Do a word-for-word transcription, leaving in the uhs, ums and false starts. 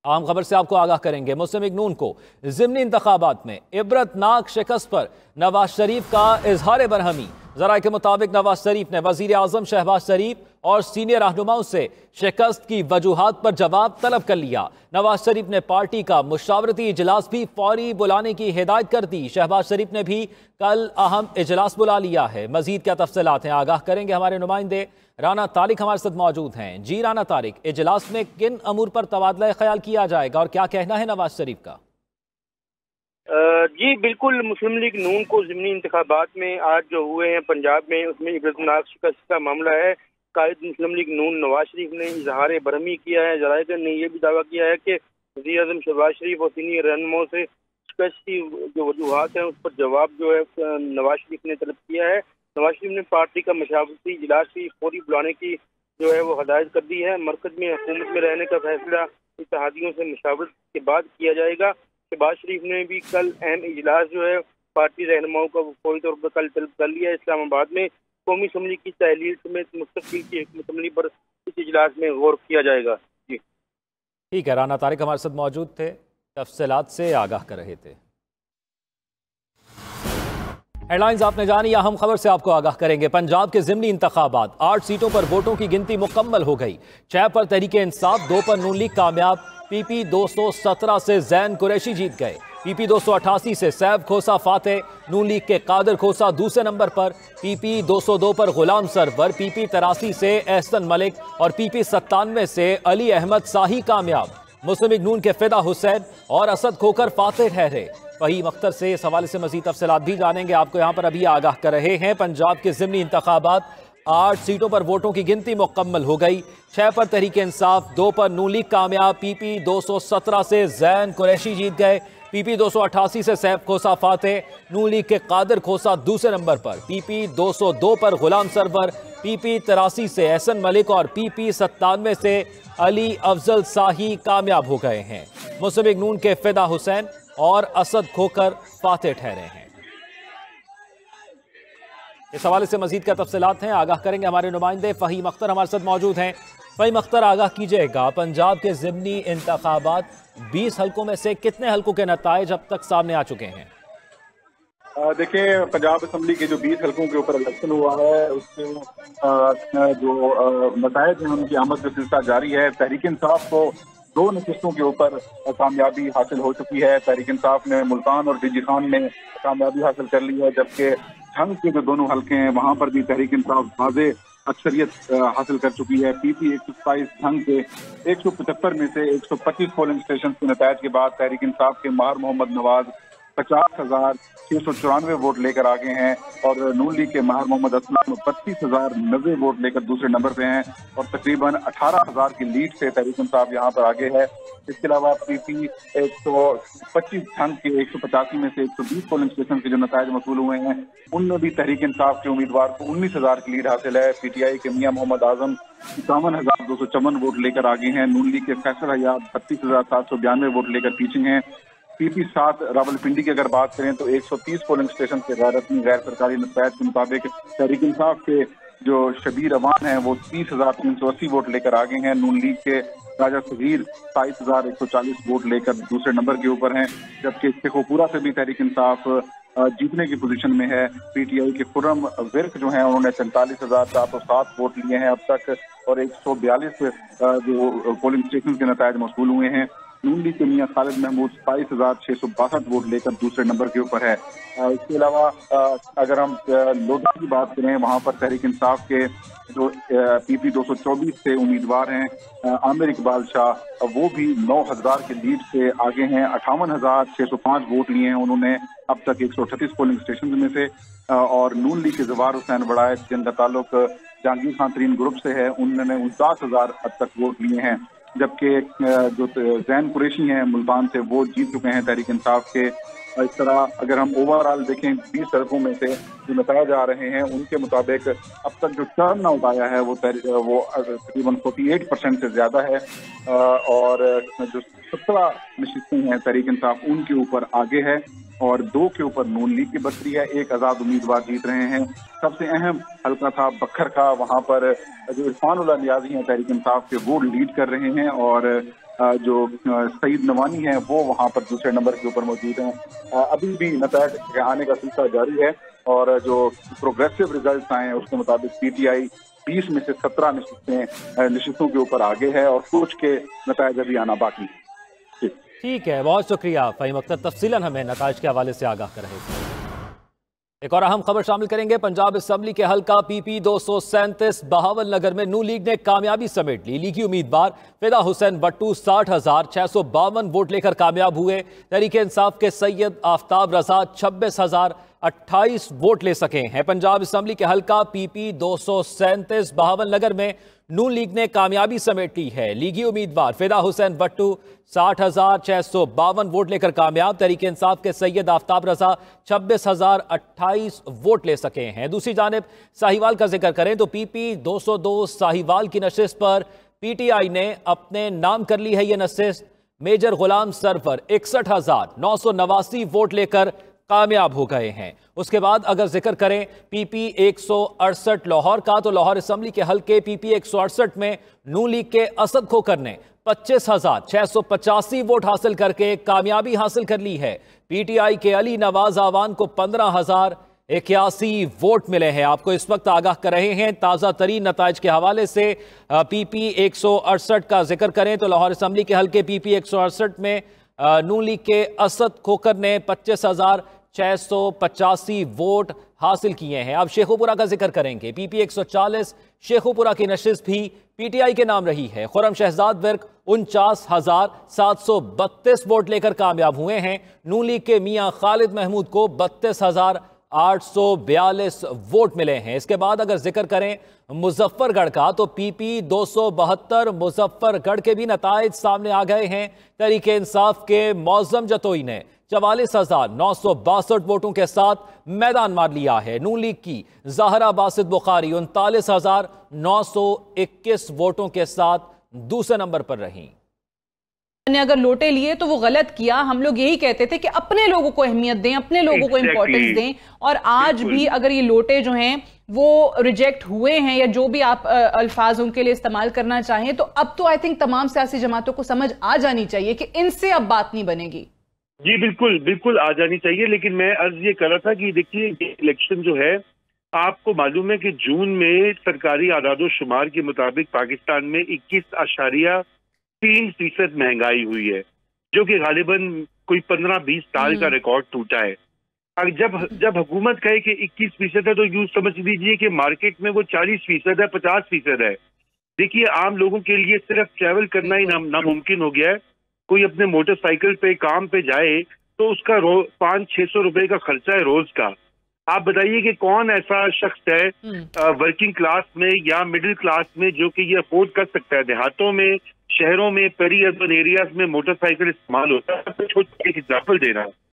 आम खबर से आपको आगाह करेंगे। मुस्लिम लीग नून को ज़िमनी इंतखाबात में इबरतनाक शिकस्त पर नवाज शरीफ का इजहार बरहमी। जराये के मुताबिक नवाज शरीफ ने वजीर आजम शहबाज शरीफ और सीनियर रहनुमाओं से शिकस्त की वजूहात पर जवाब तलब कर लिया। नवाज शरीफ ने पार्टी का मुशावरती इजलास भी फौरी बुलाने की हिदायत कर दी। शहबाज शरीफ ने भी कल अहम इजलास बुला लिया है। मजीद क्या तफसीलात हैं आगाह करेंगे हमारे नुमाइंदे राना तारिक हमारे साथ मौजूद हैं। जी राना तारिक, इजलास में किन अमूर पर तबादला ख्याल किया जाएगा और क्या कहना है नवाज शरीफ का? जी बिल्कुल, मुस्लिम लीग नून को ज़िमनी इंतखाबात में आज जो हुए हैं पंजाब में, उसमें इबरतनाक शिकस्त का मामला है। कायद मुस्लिम लीग नून नवाज शरीफ ने इजहार बरहमी किया है। जराये ने यह भी दावा किया है कि वज़ीर आज़म शहबाज शरीफ और सीनियर रहनुमाओं से शिकस्त की जो वजूहात हैं उस पर जवाब जो है नवाज शरीफ ने तलब किया है। नवाज शरीफ ने पार्टी का मशावरती इजलास भी फौरी बुलाने की जो है वो हदायत कर दी है। मरकज में हुकूमत में रहने का फैसला इत्तेहादियों से मशावरत के बाद किया जाएगा। शहबाज शरीफ ने भी कल अहम इजलास जो है पार्टी रहनुमाओं का फौरी तौर पर कल तलब कर लिया है। इस्लामाबाद में कौमी असम्बली की तहलील समेत मुस्तकिल की हिकमत अमली पर इस इजलास में गौर किया जाएगा। जी ठीक है, राना तारिक हमारे साथ मौजूद थे, तफसीलात से आगाह कर रहे थे। हेडलाइंस आपने जानी, अहम खबर से आपको आगाह करेंगे। पंजाब के ज़िमनी इंतखाबात, आठ सीटों पर वोटों की गिनती मुकम्मल हो गई। छह पर तहरीक इंसाफ, दो पर नून लीग कामयाब। पीपी दो सौ सत्रह से जैन कुरैशी जीत गए। पीपी दो सौ अठासी से सैफ खोसा फातेह, नून लीग के कादर खोसा दूसरे नंबर पर। पीपी दो सौ दो पर गुलाम सरवर, पीपी तिरासी से एहसन मलिक और पीपी सत्तानवे से अली अहमद शाही कामयाब। मुस्लिम लीग नून के फिदा हुसैन और असद खोकर फातेह ठहरे। फहीम अख्तर से इस हवाले से मजीद तफसीलात भी जानेंगे। आपको यहाँ पर अभी आगाह कर रहे हैं, पंजाब के ज़िमनी इंतखाबात, आठ सीटों पर वोटों की गिनती मुकम्मल हो गई। छह पर तहरीक इंसाफ, दो पर नून लीग कामयाब। पीपी दो सौ सत्रह से जैन कुरैशी जीत गए। पीपी दो सौ अठासी से सैफ खोसा फातेह, नून लीग के कादर खोसा दूसरे नंबर पर। पीपी दो सौ दो पर गुलाम सरवर, पीपी तिरासी से एहसन मलिक और पीपी सत्तानवे से अली अफजल शाही कामयाब हो गए हैं। मुस्लिम लीग नून के फिदा हुसैन और असद खोकर फातेह ठहरे हैं। इस हवाले से मजीद क्या तफसीलात हैं आगाह करेंगे हमारे नुमाइंदे फहीम अख्तर हमारे साथ मौजूद हैं। फहीम अख्तर, आगाह कीजिएगा, पंजाब के ज़िमनी इंतखाबात बीस हल्कों में से कितने हल्कों के नताइज अब तक सामने आ चुके हैं? देखिए, पंजाब असम्बली के जो बीस हल्कों के ऊपर इलेक्शन हुआ है उसके जो नताइज हैं उनकी आमद का सिलसिला जारी है। तहरीक इंसाफ को दो नशिस्तों के ऊपर कामयाबी हासिल हो चुकी है। तहरीक इंसाफ ने मुल्तान और डिजी खान में कामयाबी हासिल कर ली है, जबकि झंग के जो दोनों हल्के हैं वहां पर भी तहरीक इंसाफ वाज़े अक्सरियत हासिल कर चुकी है। पीपी एक सौ सताईस झंग के एक सौ पचहत्तर में से एक सौ पच्चीस पोलिंग स्टेशन के नतायज के बाद तहरीक इंसाफ के माहर मोहम्मद नवाज पचास हजार छह सौ चौरानवे वोट लेकर आगे हैं और नून लीग के माहर मोहम्मद असलम बत्तीस हजार नब्बे वोट लेकर दूसरे नंबर पे हैं और तकरीबन अठारह हजार की लीड से तहरीक इंसाफ यहाँ पर आगे है। इसके अलावा पीपी एक सौ पच्चीस झंग के एक सौ पचासी में से एक सौ बीस पोलिंग स्टेशन के जो नताइज मसूल हुए हैं उनमें भी तहरीक इंसाफ के उम्मीदवार को उन्नीस हजार की लीड हासिल है। पीटीआई के मियां मोहम्मद आजम इक्यावन हजार दो सौ चौवन वोट लेकर आगे हैं। नून लीग के फैसल हयात बत्तीस हजार सात सौ बयानवे वोट लेकर पीछे हैं। पीपी सात रावलपिंडी की अगर बात करें तो एक सौ तीस पोलिंग स्टेशन के गैर रस्मी गैर सरकारी नतायज के मुताबिक तहरीक इंसाफ के जो शबीर अवान हैं वो तीस हजार तीन सौ अस्सी वोट लेकर आगे हैं। नून लीग के राजा सगीर बाईस हजार एक सौ चालीस वोट लेकर दूसरे नंबर के ऊपर हैं, जबकि शेखोपुरा से भी तहरीक इंसाफ जीतने की पोजीशन में है। पीटीआई के खुर्रम विर्क जो हैं उन्होंने तैंतालीस हजार चार सौ सात वोट लिए हैं अब तक और एक सौ बयालीस जो पोलिंग स्टेशन के नतायज मौसूल हुए हैं। नून लीग के मियां खालिद महमूद बाईस हजार छह सौ बासठ वोट लेकर दूसरे नंबर के ऊपर है। इसके अलावा अगर हम लोधा की बात करें वहां पर तहरीक इंसाफ के जो पीपी दो सौ चौबीस से उम्मीदवार हैं आमिर इकबाल शाह वो भी नौ हजार के लीड से आगे हैं। अट्ठावन हजार छह सौ पांच वोट लिए हैं उन्होंने अब तक एक सौ अठतीस पोलिंग स्टेशन में से और नून लीग के जवार हुसैन वड़ायत जिनका ताल्लुक जहांगीर खान तरीन ग्रुप से है उन्होंने उनचास हजार अब तक वोट लिए हैं, जबकि जो जैन कुरैशी हैं मुल्तान से वो जीत चुके हैं तहरीक इंसाफ के। इस तरह अगर हम ओवरऑल देखें बीस सड़कों में से जो बताए जा रहे हैं उनके मुताबिक अब तक जो टर्न आउट आया है वो वो तकरीबन अड़तालीस परसेंट से ज़्यादा है और जो सत्रह नशिस्तें हैं तहरीक इंसाफ उनके ऊपर आगे है और दो के ऊपर नून लीग की बरतरी है। एक आज़ाद उम्मीदवार जीत रहे हैं। सबसे अहम हल्का था बखर का, वहाँ पर जो इरफान उल्लाह नियाज़ी हैं तहरीक इंसाफ के वो लीड कर रहे हैं और जो सईद नवानी है वो वहां पर दूसरे नंबर के ऊपर मौजूद हैं। अभी भी नतायज आने का सिलसिला जारी है और जो प्रोग्रेसिव रिजल्ट आए हैं उसके मुताबिक पीटीआई बीस में से सत्रह नशिस्तें नशिस्तों के ऊपर आगे है और कुछ के नतायज अभी आना बाकी है। ठीक है, बहुत शुक्रिया फ़हीम अख्तर, तफसीलन हमें नताइज के हवाले से आगाह कर रहे थे। एक और अहम खबर शामिल करेंगे। पंजाब असेंबली के हल्का पीपी दो सौ सैंतीस बहावल नगर में नून लीग ने कामयाबी समेट ली। लीगी उम्मीदवार फिदा हुसैन बट्टू साठ हजार छह सौ बावन वोट लेकर कामयाब हुए। तहरीक इंसाफ के सैयद आफ्ताब रजा छब्बीस हजार अट्ठाईस वोट ले सके हैं। पंजाब असेंबली के हल्का पीपी दो सौ सैंतीस बहावल नगर में नून लीग ने कामयाबी समेट ली है। लीगी उम्मीदवार फिदा हुसैन बट्टू साठ हजार छह सौ बावन वोट लेकर कामयाब। तहरीक इंसाफ के सैयद आफ्ताब रजा छब्बीस हजार अट्ठाईस वोट ले सके हैं। दूसरी जानिब साहिवाल का जिक्र करें तो पीपी दो सौ दो साहिवाल की नशिस्त पर पीटीआई ने अपने नाम कर ली है। यह नशिस्त मेजर गुलाम सरवर इकसठ हजार नौ सौ नवासी वोट लेकर कामयाब हो गए हैं। उसके बाद अगर जिक्र करें पीपी एक सौ अड़सठ लाहौर का, तो लाहौर असेंबली के हल्के पीपी एक सौ अड़सठ में नून लीग के असद खोकर ने पच्चीस हजार छह सौ पचासी वोट हासिल करके कामयाबी हासिल कर ली है। पीटीआई के अली नवाज आवान को पंद्रह हजार इक्यासी वोट मिले हैं। आपको इस वक्त आगाह कर रहे हैं ताज़ा तरीन नताइज के हवाले से। पीपी एक सौ अड़सठ का जिक्र करें तो लाहौर असेंबली के हल्के पीपी एक सौ अड़सठ में नून लीग के असद खोकर ने पच्चीस हजार छह सौ पचासी वोट हासिल किए हैं। अब शेखुपुरा का जिक्र करेंगे। पीपी एक सौ चालीस शेखुपुरा की नशिस्त भी पीटीआई के नाम रही है। खुरम शहजाद विर्क उनचास हजार सात सौ बत्तीस वोट लेकर कामयाब हुए हैं। नून लीग के मियां खालिद महमूद को बत्तीस हजार आठ सौ बयालीस वोट मिले हैं। इसके बाद अगर जिक्र करें मुजफ्फरगढ़ का तो पीपी दो सौ बहत्तर मुजफ्फरगढ़ के भी नताइज सामने आ गए हैं। तहरीक इंसाफ के मौजम जतोई ने चवालीस हजार नौ सौ बासठ वोटों के साथ मैदान मार लिया है। नून लीग की ज़हरा बासित बुखारी उनतालीस हजार नौ सौ इक्कीस वोटों के साथ दूसरे नंबर पर रही। ने अगर लोटे लिए तो वो गलत किया। हम लोग यही कहते थे कि अपने लोगों को अहमियत दें, अपने लोगों को इंपॉर्टेंस दें। और आज भी अगर ये लोटे जो हैं वो रिजेक्ट हुए हैं या जो भी आप अल्फाज उनके लिए इस्तेमाल करना चाहें, तो अब तो आई थिंक तमाम सियासी जमातों को समझ आ जानी चाहिए कि इनसे अब बात नहीं बनेगी। जी बिल्कुल बिल्कुल आ जानी चाहिए। लेकिन मैं अर्ज ये कर रहा था कि देखिए ये इलेक्शन जो है, आपको मालूम है कि जून में सरकारी आदादो शुमार के मुताबिक पाकिस्तान में इक्कीस आशारिया तीन फीसद महंगाई हुई है, जो कि गालिबन कोई पंद्रह बीस साल का रिकॉर्ड टूटा है। जब जब हुकूमत कहे कि इक्कीस फीसद है तो यूं समझ लीजिए कि मार्केट में वो चालीस फीसद है, पचास फीसद है। देखिए आम लोगों के लिए सिर्फ ट्रैवल करना ही नामुमकिन हो गया है। कोई अपने मोटरसाइकिल पे काम पे जाए तो उसका पाँच छह सौ रुपए का खर्चा है रोज का। आप बताइए कि कौन ऐसा शख्स है आ, वर्किंग क्लास में या मिडिल क्लास में जो कि ये अफोर्ड कर सकता है। देहातों में, शहरों में, पेरी अर्बन एरियाज में मोटरसाइकिल इस्तेमाल होता है। छोटे एग्जाम्पल दे रहा हूँ।